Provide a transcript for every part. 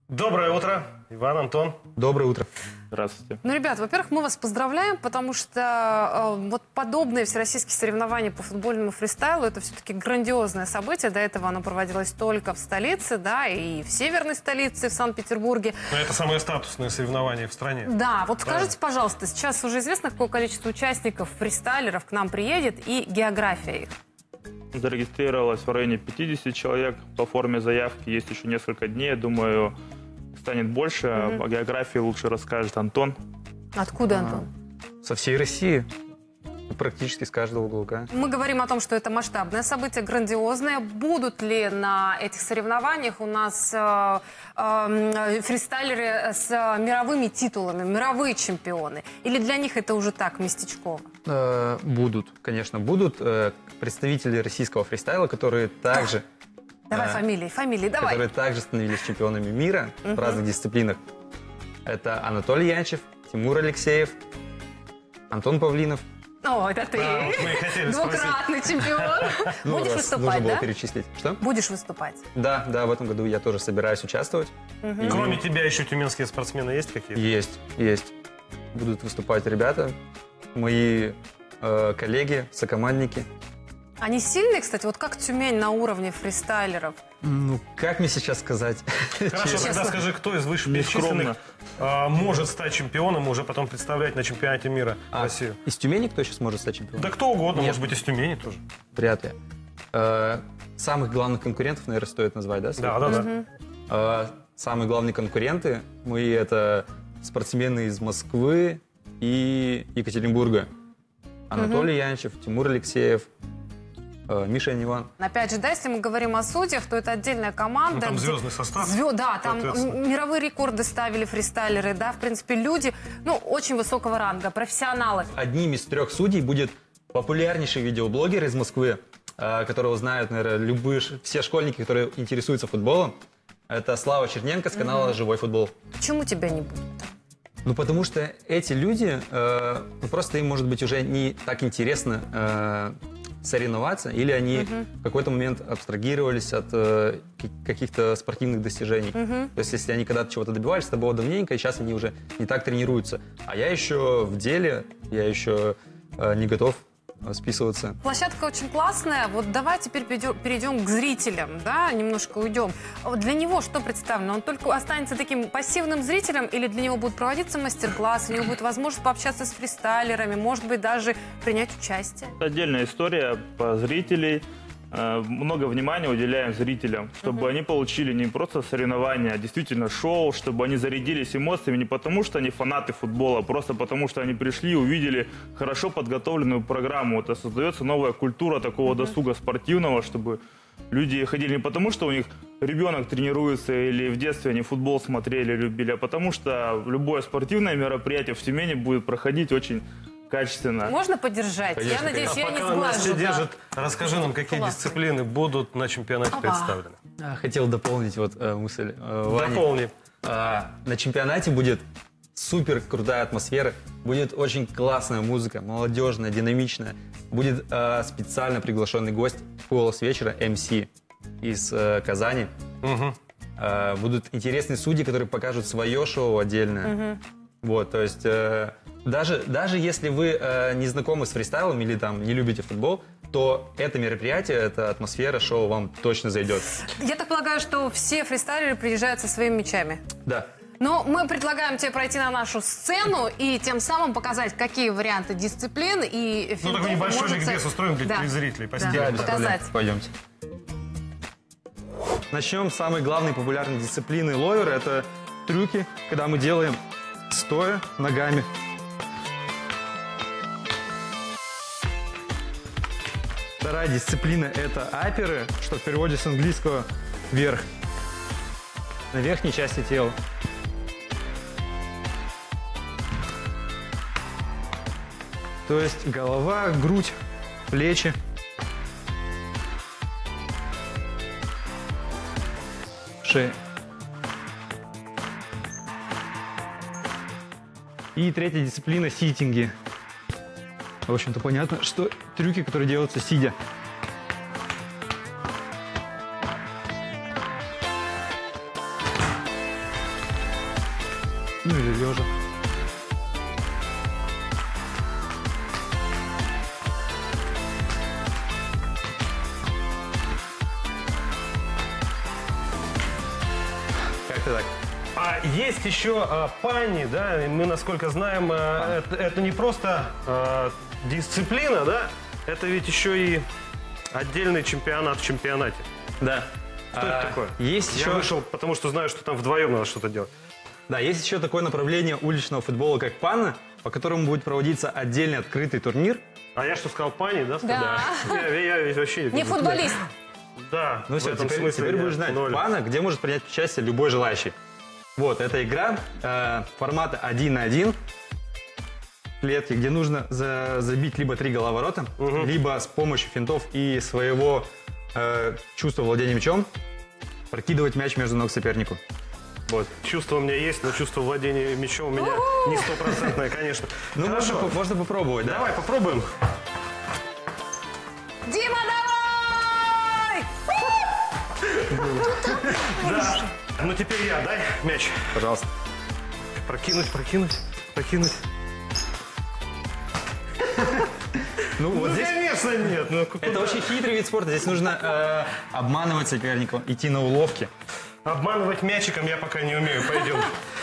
Доброе утро, Иван, Антон. Доброе утро. Здравствуйте. Ну, ребят, во-первых, мы вас поздравляем, потому что вот подобные всероссийские соревнования по футбольному фристайлу — это все-таки грандиозное событие. До этого оно проводилось только в столице, да, и в северной столице, в Санкт-Петербурге. Но это самые статусные соревнования в стране. Да, вот скажите, пожалуйста, сейчас уже известно, какое количество участников, фристайлеров к нам приедет и география их? Зарегистрировалось в районе 50 человек по форме заявки. Есть еще несколько дней. Я думаю, станет больше. О географии лучше расскажет Антон. Откуда, Антон? Со всей России. Практически с каждого уголка. Мы говорим о том, что это масштабное событие, грандиозное. Будут ли на этих соревнованиях у нас фристайлеры с мировыми титулами, мировые чемпионы? Или для них это уже так, местечково? Будут, конечно, будут представители российского фристайла, которые также... Давай фамилии, давай. Которые также становились чемпионами мира в разных дисциплинах. Это Анатолий Янчев, Тимур Алексеев, Антон Павлинов. О, это ты. Да, вот мы и хотели Двукратный чемпион. Будешь выступать, нужно было да? перечислить. Что? Будешь выступать. Да, в этом году я тоже собираюсь участвовать. И Кроме тебя еще тюменские спортсмены есть какие-то? Есть. Будут выступать ребята, мои коллеги, сокомандники. Они сильные, кстати? Вот как Тюмень на уровне фристайлеров? Ну, как мне сейчас сказать? Хорошо, тогда скажи, кто из вышеперечисленных может стать чемпионом и уже потом представлять на чемпионате мира Россию? Из Тюмени кто сейчас может стать чемпионом? Да кто угодно, Нет. может быть, из Тюмени тоже. Вряд ли. Самых главных конкурентов, наверное, стоит назвать, да? Да. Самые главные конкуренты мои — это спортсмены из Москвы и Екатеринбурга. Анатолий Янчев, Тимур Алексеев, Миша Ниван. Опять же, да, если мы говорим о судьях, то это отдельная команда. Ну, там звездный состав. Да, там мировые рекорды ставили фристайлеры, да, в принципе, люди, очень высокого ранга, профессионалы. Одним из 3 судей будет популярнейший видеоблогер из Москвы, которого знают, наверное, все школьники, которые интересуются футболом. Это Слава Черненко с канала «Живой футбол». Почему тебя не будет? Ну, потому что эти люди, просто им, может быть, уже не так интересно соревноваться, или они в какой-то момент абстрагировались от каких-то спортивных достижений. То есть, если они когда-то чего-то добивались, это было давненько, и сейчас они уже не так тренируются. А я еще в деле, я еще не готов списываться. Площадка очень классная. Вот давай теперь перейдем к зрителям, да, немножко уйдем. Вот для него что представлено? Он только останется таким пассивным зрителем или для него будут проводиться мастер-классы, у него будет возможность пообщаться с фристайлерами, может быть, даже принять участие? Отдельная история по зрителей. Много внимания уделяем зрителям, чтобы они получили не просто соревнования, а действительно шоу, чтобы они зарядились эмоциями не потому, что они фанаты футбола, а просто потому, что они пришли и увидели хорошо подготовленную программу. Это создается новая культура такого досуга спортивного, чтобы люди ходили не потому, что у них ребенок тренируется или в детстве они футбол смотрели, любили, а потому что любое спортивное мероприятие в Тюмени будет проходить очень качественно. Можно поддержать? Конечно, Я надеюсь, я не Пока нас все сглажу. держит, расскажи нам, какие Классно. дисциплины будут на чемпионате представлены. Хотел дополнить мысль Вани. Дополни. На чемпионате будет супер крутая атмосфера, будет очень классная музыка, молодежная, динамичная. Будет специально приглашенный гость «Голос вечера» МС из Казани. Будут интересные судьи, которые покажут свое шоу отдельное. Вот, то есть даже если вы не знакомы с фристайлом или там не любите футбол, то это мероприятие, эта атмосфера шоу вам точно зайдет. Я так полагаю, что все фристайлеры приезжают со своими мячами. Да. Но мы предлагаем тебе пройти на нашу сцену и тем самым показать, какие варианты дисциплин и Ну, финтов такой небольшой может ликбез устроим для телезрителей. Да. Постельно. Показать. Пойдемте. Начнем с самой главной популярной дисциплины ловера. Это трюки, когда мы делаем стоя ногами. Вторая дисциплина – это аперы, что в переводе с английского «вверх», на верхней части тела. То есть голова, грудь, плечи. Шея. И третья дисциплина – ситинги. В общем-то, понятно, что трюки, которые делаются сидя. Ну или лежа. Как-то так. А есть еще пани, да, и мы, насколько знаем, это не просто дисциплина, да, это ведь еще и отдельный чемпионат в чемпионате. Да. Что это такое? Есть Я еще... вышел, потому что знаю, что там вдвоем надо что-то делать. Да, есть еще такое направление уличного футбола, как панна, по которому будет проводиться отдельный открытый турнир. А я что сказал, пани, да? Да. Я ведь вообще... Не футболист. Да, Ну в все, этом теперь смысле я будешь знать. ноль. Панна, где может принять участие любой желающий. Вот, это игра формата 1 на 1. Клетки, где нужно забить либо 3 головорота, либо с помощью финтов и своего чувства владения мячом прокидывать мяч между ног сопернику. Вот. Чувство у меня есть, но чувство владения мячом у меня не стопроцентное, конечно. Ну, Хорошо. можно попробовать, да? Давай, попробуем. Дима, давай! Да. Ну теперь я, дай мяч. Пожалуйста. Прокинуть. Ну, вот здесь... конечно, нет. Ну, Это очень хитрый вид спорта. Здесь нужно обманывать соперника, идти на уловки. Обманывать мячиком я пока не умею. Пойдем.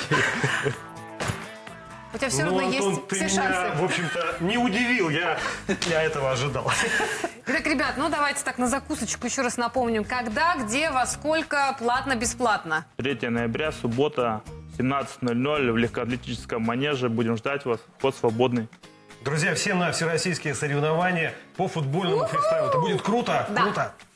У тебя все равно Антон, есть ты все меня, шансы. в общем-то, не удивил. Я этого ожидал. Итак, ребят, ну давайте так на закусочку еще раз напомним. Когда, где, во сколько, платно-бесплатно? 3 ноября, суббота, 17:00 в легкоатлетическом манеже. Будем ждать вас. Вход свободный. Друзья, все на всероссийские соревнования по футбольному фристайлу. Это будет круто. Да. Круто.